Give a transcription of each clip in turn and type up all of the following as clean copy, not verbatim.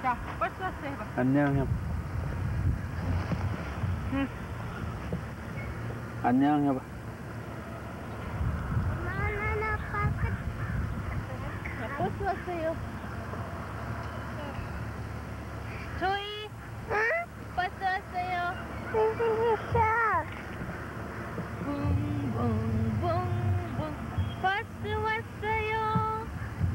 자, 버스 왔어 해봐. 안녕 해봐. 응. 안녕 해봐. 자, 버스 왔어요. 조이. 응? 버스 왔어요. 붕붕붕붕 버스 왔어요.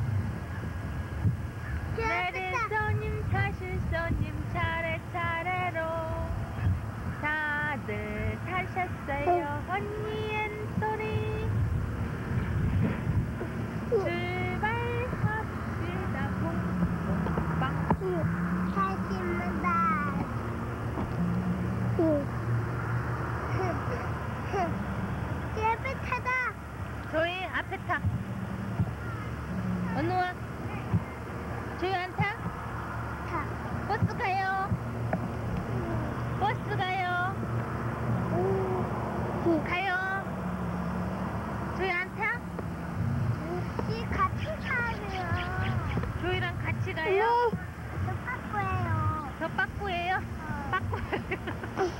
내릴 손님 타실 손님 차례차례로 다들 타셨어요. 언니 앤소리 출발합시다. 붕붕빵 조이 앞에 타. 어느 와? 조이 안 타? 버스 가요. 버스 가요. 가요. 조이 안 타? 조이랑 같이 가요. 저 빠꾸예요? 빠꾸예요.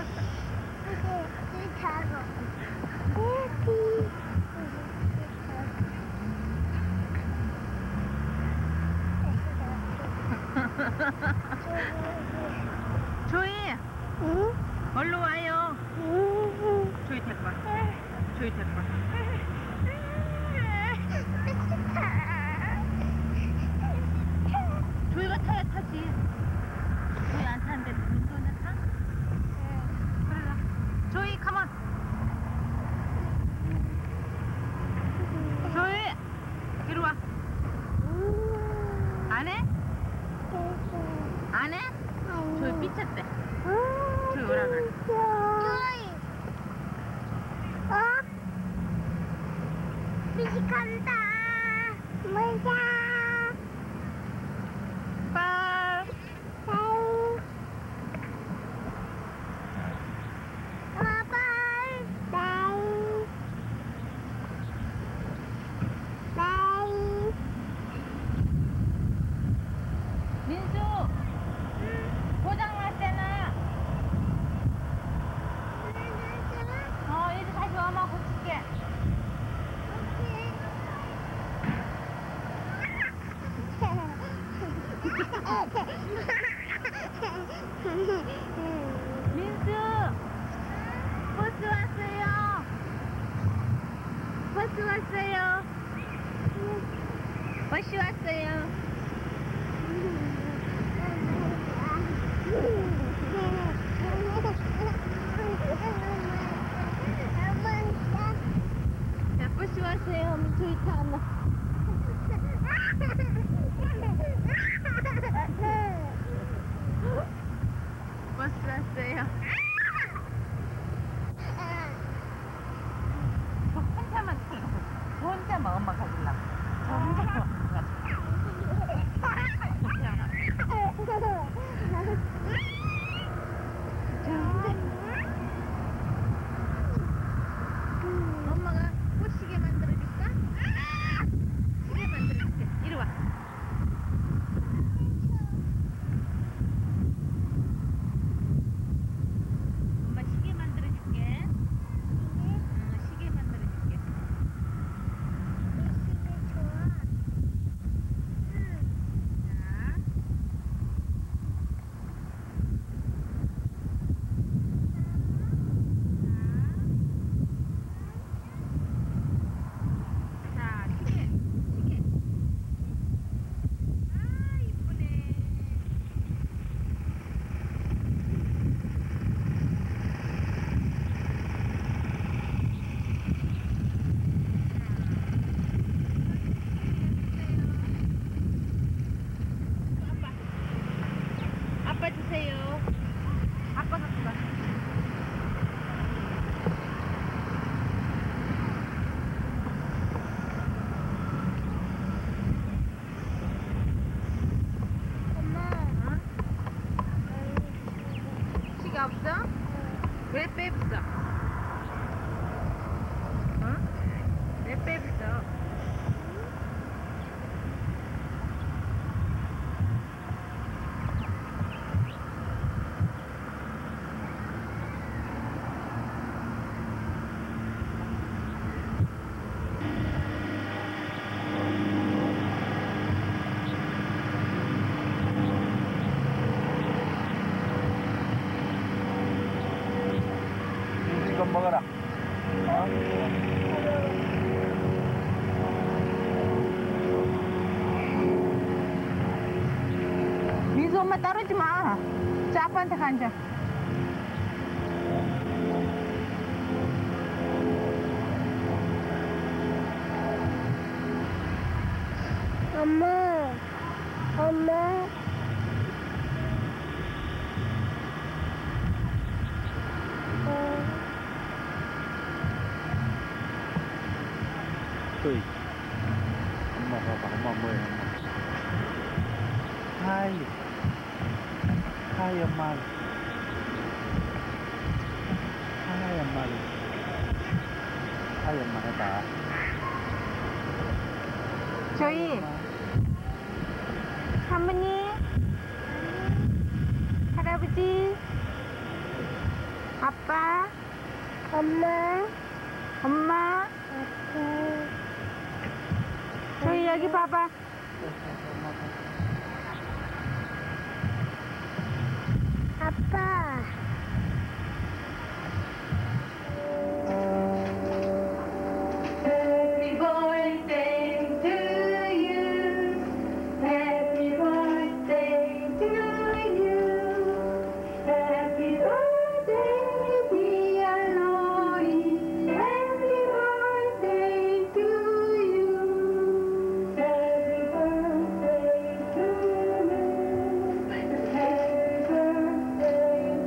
조이, 응? 얼른 와요. 응? 조이 데리고 와. 조이 데리고 와. 조이가 타야 타지. 조이 안 타는데 민소는 타? 그래. 조이, 컴온. 조이, 이리 와. 안 해? 안 해? 조이 삐쳤대. 조이 오라 그래. 간다. 뭐야? 빨. 민수, 고장 났잖아. 이제 다시 엄마 고칠게. 민수, 버스 왔어요. 버스 왔어요. 버스 왔어요. 자, 버스 왔어요. 저희 타 엄마. 버스 왔어요. 저 혼자만 타고, 저 혼자만 엄마 가지려고. 저 혼자만 엄마가 꽃시계 만들어줄까? 시계 만들어줄게. 이리 와. 엄마 시계 만들어줄게. 시계 만들어줄게. 자, 시계. 아, 이쁘네. 아빠 주세요. 아빠 갖고 가. 시계 없어? 왜 빼봤어? 왜 빼봤어? 먹어라. 어? 민수 엄마 따르지 마. 자, 아빠한테 앉아. 엄마, 엄마, Tui. 엄마 봐봐. 엄마 뭐해, 엄마. 하이. 하이, 엄마. 하이, 엄마. 하이, 엄마 해봐. 저희 할머니, 할아버지, 아빠, 엄마, 엄마, 저희 여기 봐봐. 아빠. Happy birthday to you. Happy birthday to you. Happy birthday, dear Lois. Happy birthday to you. Happy birthday to you. Happy birthday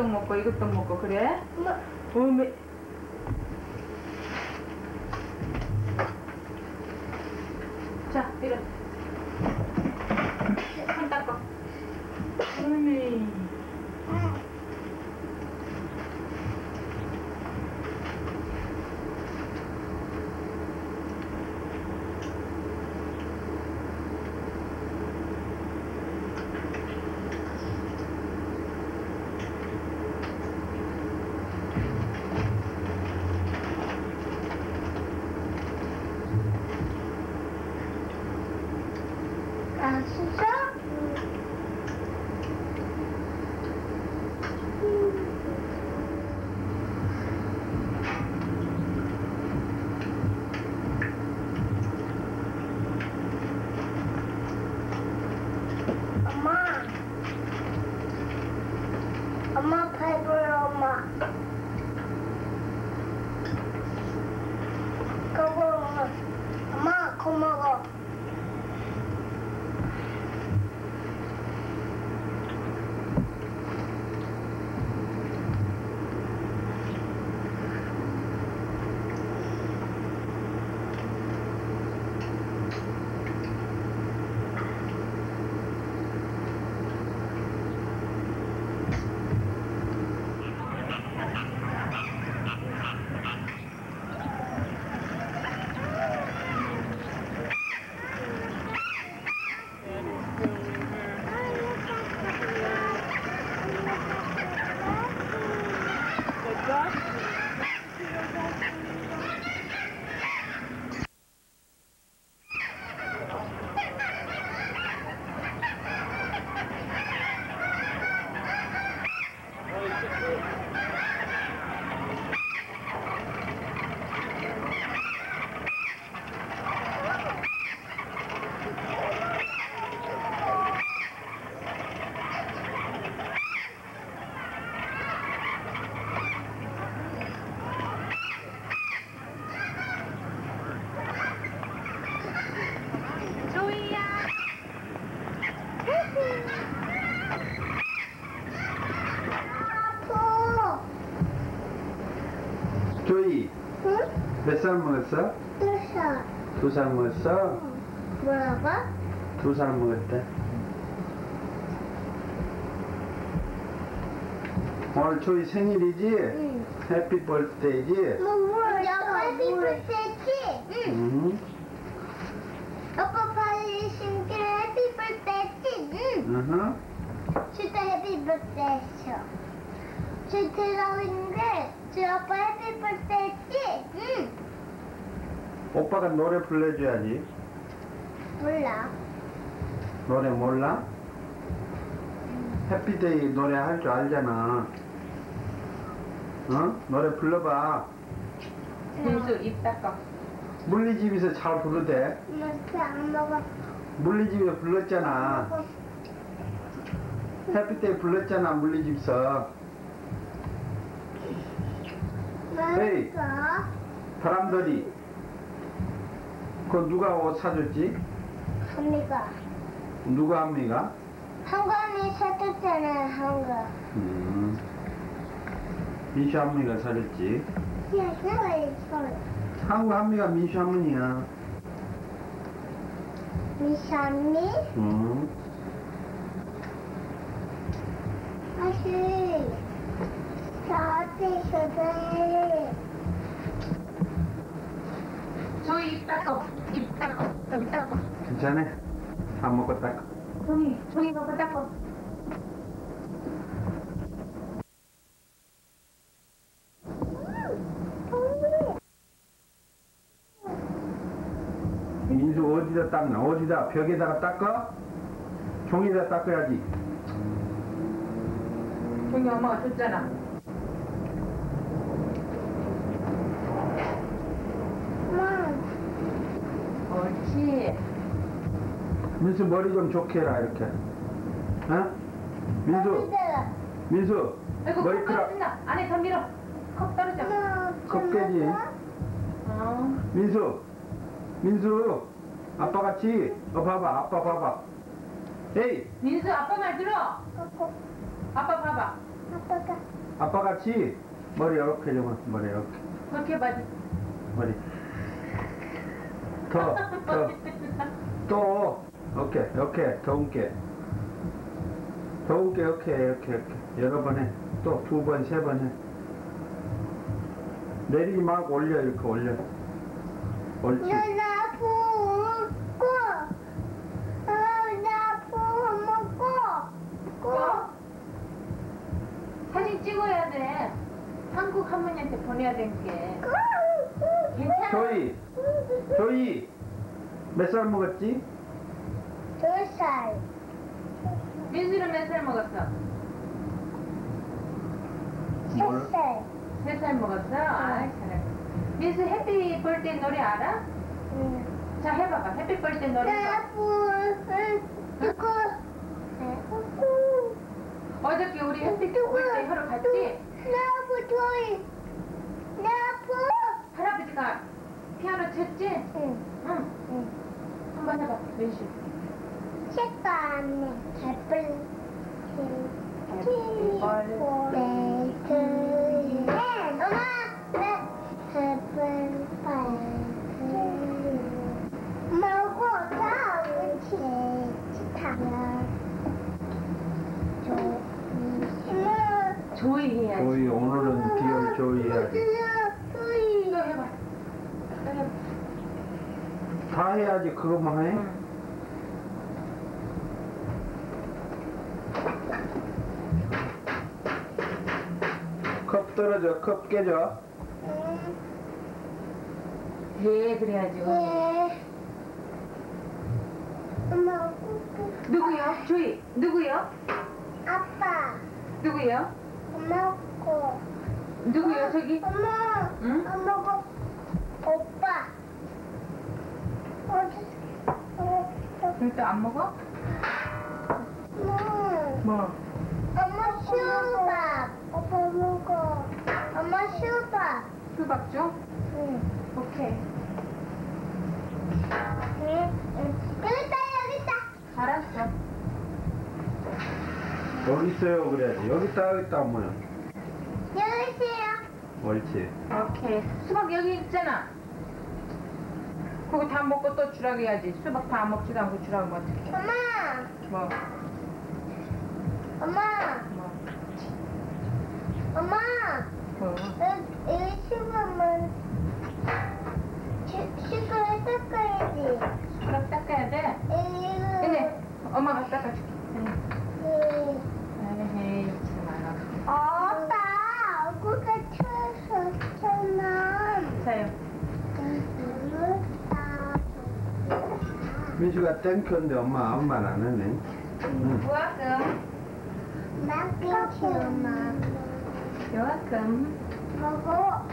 이것도 먹고 이것도 먹고 그래? 엄마. 어메. 자, 이리. 손 닦아. 어메. 아, 진짜? 엄마. 엄마 배불러, 엄마. 그거, 엄마, 그거 먹어. 조이야. 아파. 조이, 응? 몇 살 먹었어? 뜨셔. 2살 먹었어? 뭐라고? 2살 먹었대. 오늘 조이 생일이지? 응. 해피 벌스데이지? 뭐야? 해피 birthday지? 응. 응. 아빠 빨리 심기를 해피 birthday지? 응. 으흠. 진짜 해피 birthday 했어. 저 들어있는데 저 아빠 해피 birthday지? 응. 오빠가 노래 불러줘야지. 몰라. 노래 몰라? 해피데이 노래 할 줄 알잖아. 어? 노래 불러봐. 민수 입 닦아. 물리집에서 잘 부르대. 이렇게 안 먹어. 물리집에 불렀잖아. 해피데이 불렀잖아, 물리집에서. 에이. 맛있어? 바람돌이. 그거 누가 옷 사줬지? 언니가. 누가 합니까? 한강이 사줬잖아, 한강. 민수 할머니가 사줬지. 야, 내가 있어. 한국 할머니가 민수 할머니야. 미샤미? 응. 아씨. 저한테 있어서 조이 입 닦아. 입 닦아. 입 닦아. 괜찮아. 다 먹고 딱. 종이 먹고 닦아. 민수 어디다 닦나? 어디다? 벽에다가 닦아? 종이에다 닦아야지. 종이 엄마가 줬잖아. 엄마. 옳지. 민수 머리 좀 좋게 해라 이렇게. 어? 민수, 민수 아이고 컵 머리카락 떨어진다. 안에 더 밀어. 컵 떨어져. 컵 깨지. 어. 민수, 민수 아빠 같이. 봐봐, 아빠 봐봐. 에이, 민수 아빠 말 들어. 아빠 봐봐. 아빠가. 아빠 같이 머리 이렇게 좀 머리 이렇게 그렇게 봐도. 머리 또 오케이 더 웃게 이렇게 여러 번 해. 또 2번 3번 해. 내리지 말고 올려 이렇게 올려. 옳지. 나 먹고. 나 먹고. 사진 찍어야 돼. 한국 할머니한테 보내야 되니까. 괜찮아. 조이 몇 살 먹었지? 2살. 민수는 몇 살 먹었어? 3살. 3살 먹었어? 아이, 잘해. 민수 해피 벌데이 노래 알아? 응. 자, 해봐봐. 해피 벌데이 노래. 어저께 우리 해피 벌데이 하러 갔지? 할아버지가 피아노 쳤지? 응. 한번 해봐, 민수. 조이 해야지. 조이 오늘은 비올 조이 해야지. 이거 해봐. 이거 해봐. 다 해야지 그것만 해. 응. 컵 떨어져 컵 깨져. 예, 그래야지. 누구요? 조이. 누구요? 아빠, 누구요? 엄마고. 누구요? 저기? 엄마, 응? 엄마고, 오빠. 여기 또 안 먹어? 뭐? 엄마 수박. 오빠 먹어. 엄마 수박. 수박 줘? 응. 오케이. 여기 있다. 알았어. 여기 있어요 그래야지. 여기 있다 뭐야. 여기 있어요. 옳지. 오케이. 수박 여기 있잖아. 그거 다 먹고 또 주라고 해야지. 수박 다 먹지도 않고 주라고 하면 어떡해. 엄마, 뭐? 엄마, 뭐? 엄마. 뭐? 이 수박만 수박을 닦아야지. 수박 닦아야 돼? 이거. 근데 엄마가 닦아줄게. 에이, 욕지 마라. 오빠, 얼굴가 쳤었잖아. 자요. 민수가 땡큐인데 엄마는 안 했네. 응. 요만큼. 나 엄마. 요만큼. 먹어.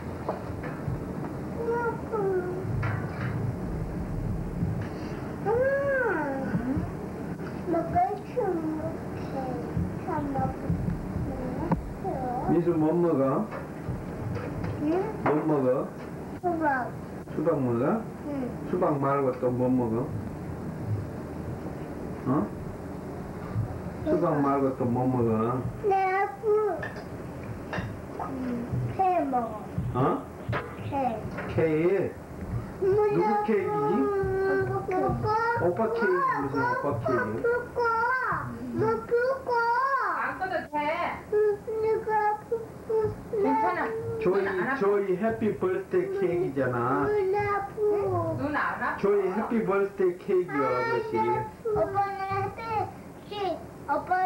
먹을 줄 민수 못 먹어? 응? 못 먹어? 수박. 수박 먹어? 응. 수박 말고 또 못 먹어? 어? 수박 말고 또 못 먹어? 내 회 먹어. 어? 회. 케이크? 누구 케이크지? 오빠 케이크 무슨 오빠 케이크? 먹고. 안 꺼도 돼. 누가 괜찮아. 조이 해피 벌스데이 케이크잖아. 눈 안 아파? 조이 해피 벌스데이 케이크야 아저씨. 오빠는 해피 오빠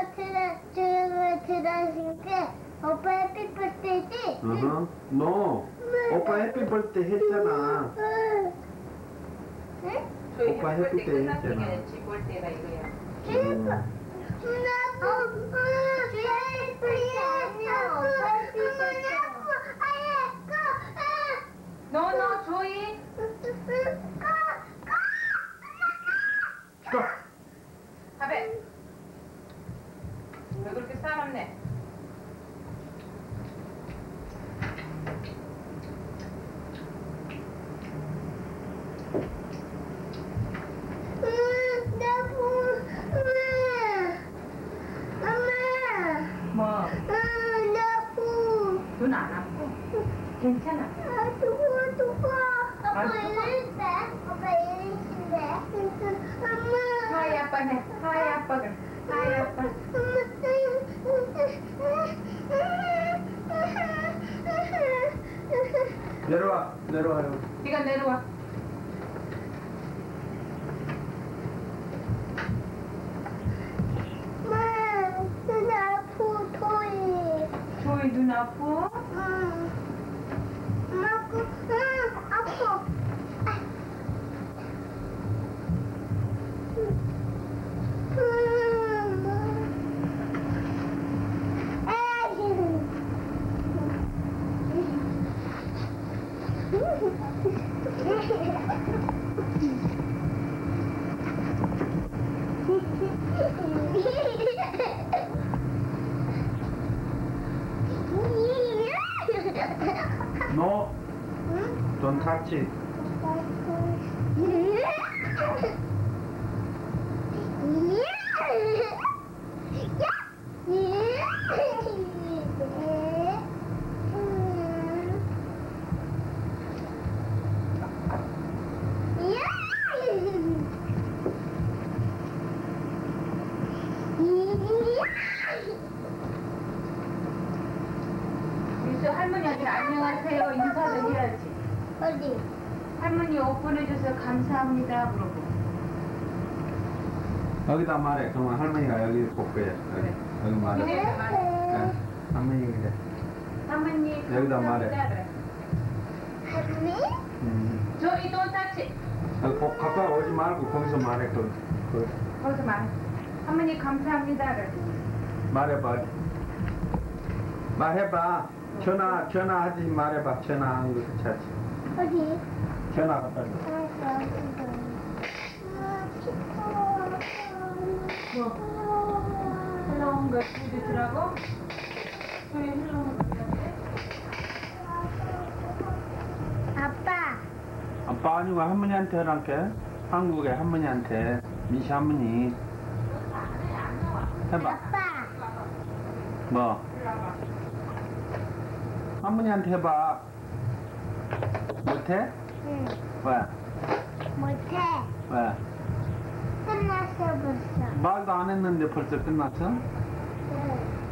들어주니까 오빠 해피 버스데이지? 어허. 너 오빠 해피 벌스데이 했잖아. 응? 저희 오빠 해볼 때 해볼 때 끝났으면 했잖아. 집올 때가 이거야. 너 조이. 가베. 왜 그렇게 싸놨네? 뭐? 아빠네. 하이 아빠 그래. 하이 아빠. 내려와요. 네가 내려와. 눈 아프, 토이. 조이 눈 아파? 응. 아파. No, don't touch it. 유수 할머니한테 안녕하세요 인사를 해야지. 어디? 할머니 옷 보내줘서 감사합니다 그러고. 여기다 말해. 그러면 할머니가 여기 볼거야. 그래. 여기 말해. 여기다 말해. 네. 할머니 그래. 할머니 여기다 말해. 감사합니다 그래. 할미? 조이 don't touch it. 여기 가까이 오지 말고 거기서 말해. 거기서 말해. 할머니 감사합니다 그래. 말해봐. 말해봐. 전화하지 말해봐. 전화하는 거 괜찮지. 어디? 전화 갖다 줘. 뭐? 흘러온 거 주도 주라고? 조이 흘러온 거 주라고? 아빠. 아빠 아니고 할머니한테 해란게. 한국에 할머니한테. 미시 할머니. 해봐. 아빠. 뭐? 할머니한테 해봐. 못해? 응. 왜? 못해. 왜? 끝났어 벌써. 말도 안 했는데 벌써 끝났어? 응.